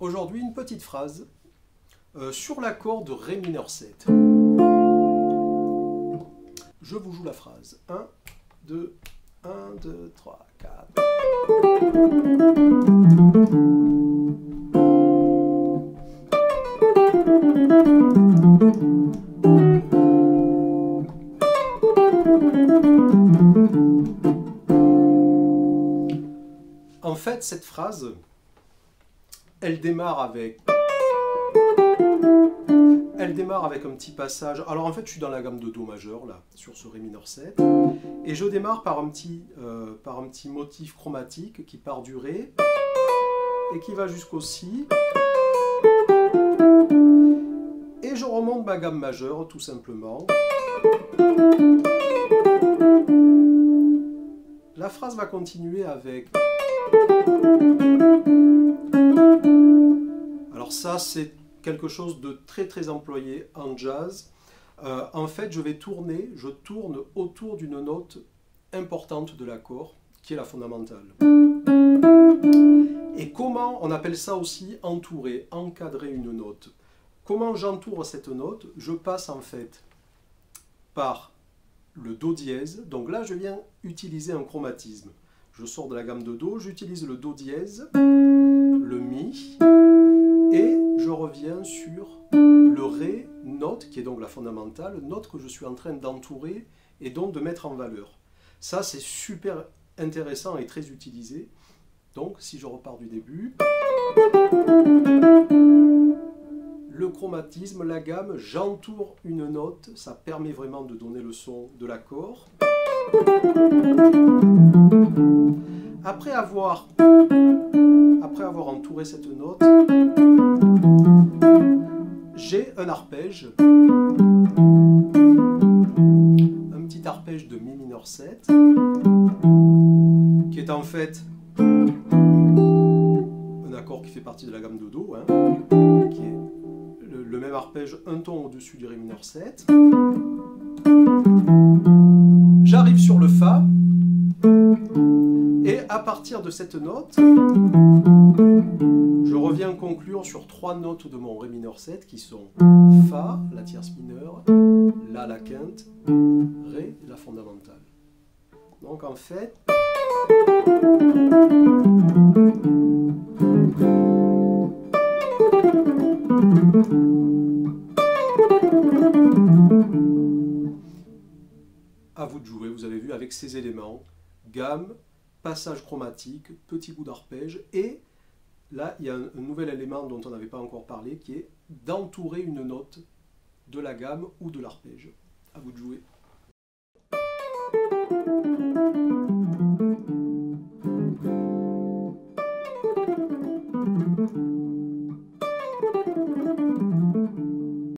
Aujourd'hui, une petite phrase sur l'accord de Ré mineur 7. Je vous joue la phrase. 1, 2, 1, 2, 3, 4. En fait, cette phrase, elle démarre avec un petit passage. Alors en fait, je suis dans la gamme de Do majeur, là, sur ce Ré mineur 7. Et je démarre par un petit motif chromatique qui part du Ré et qui va jusqu'au Si. Et je remonte ma gamme majeure, tout simplement. La phrase va continuer avec... Alors ça, c'est quelque chose de très très employé en jazz. En fait, je tourne autour d'une note importante de l'accord, qui est la fondamentale. Et comment, on appelle ça aussi entourer, encadrer une note. Comment j'entoure cette note? Je passe en fait par le Do dièse. Donc là, je viens utiliser un chromatisme. Je sors de la gamme de Do, j'utilise le Do dièse, le Mi, et je reviens sur le Ré, note, qui est donc la fondamentale, note que je suis en train d'entourer et donc de mettre en valeur. Ça, c'est super intéressant et très utilisé. Donc, si je repars du début, le chromatisme, la gamme, j'entoure une note, ça permet vraiment de donner le son de l'accord. Après avoir entouré cette note, j'ai un arpège, un petit arpège de Mi mineur 7, qui est en fait un accord qui fait partie de la gamme de Do, hein, qui est le même arpège un ton au-dessus du Ré mineur 7. J'arrive sur le Fa, et à partir de cette note, je reviens conclure sur 3 notes de mon Ré mineur 7 qui sont Fa, la tierce mineure, La, la quinte, Ré, la fondamentale. Donc en fait, à vous de jouer, vous avez vu, avec ces éléments, gamme, passage chromatique, petit bout d'arpège, et là, il y a un nouvel élément dont on n'avait pas encore parlé, qui est d'entourer une note de la gamme ou de l'arpège. À vous de jouer.